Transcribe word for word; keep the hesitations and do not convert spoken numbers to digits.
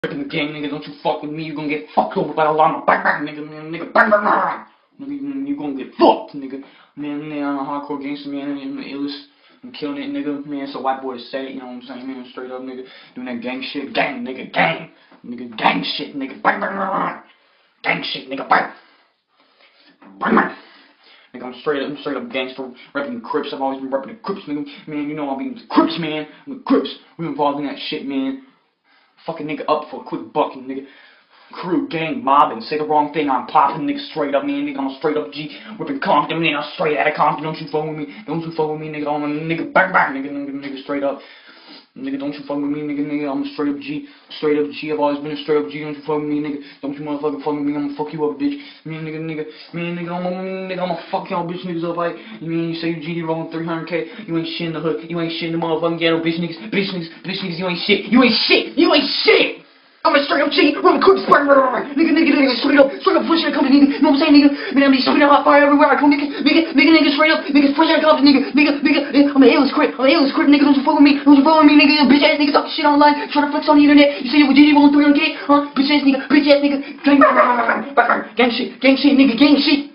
Freaking gang, nigga, don't you fuck with me, you gonna get fucked over by a llama. Bang, bang, nigga, man, nigga, bang, bang, bang. Nigga, you gonna get fucked, nigga. Man, man, I'm a hardcore gangster, man, I'm the illest. I'm killing it, nigga. Man, it's a white boy to say it, you know what I'm saying, man, straight up, nigga. Doing that gang shit, gang, nigga, gang. Nigga, gang shit, nigga, bang, bang, bang. Gang shit, nigga, bang. Bang, bang. Nigga, I'm straight up, I'm straight up gangster, repping the Crips. I've always been repping the Crips, nigga. Man, you know I'm being the Crips, man. I'm the Crips. We're involved in that shit, man. Fucking nigga up for a quick bucking, nigga. Crew, gang, mobbing, say the wrong thing, I'm popping, nigga, straight up, man, nigga, I'm a straight up G, whipping Compton, man, I'm straight out of Compton, don't you fuck with me, don't you fuck with me, nigga, I'm a nigga, bang, bang, nigga, nigga, nigga, straight up, nigga, don't you fuck with me, nigga, nigga, I'm a straight up G, straight up G, I've always been a straight up G, don't you fuck with me, nigga, don't you motherfucking fuck with me, I'ma fuck you up, bitch, man, nigga, nigga, man, nigga, I'm a, nigga, I'ma fuck y'all bitch niggas up, like, you mean, you say you G D rolling three hundred K, you ain't shit in the hood, you ain't shit in the motherfucking ghetto, bitch niggas, bitch niggas, bitch niggas, you ain't shit, you ain't shit, you ain't shit! I'm a straight up G, run the Crips, nigga, nigga, nigga, straight up, straight up, push that company, nigga, you know what I'm saying, nigga, man, I'm spitting hot fire everywhere I go, nigga, nigga, nigga, nigga, straight up, nigga, push that company, nigga, nigga, nigga, I'm an illest Crip, I'm an illest Crip, nigga, don't you fuck with me, don't you fuck with me, nigga, bitch ass nigga, talk shit online, try to flex on the internet, you say you with G D rolling three hundred K, huh, bitch ass nigga, bitch ass nigga, gang, gang shit, gang shit, nigga, gang shit.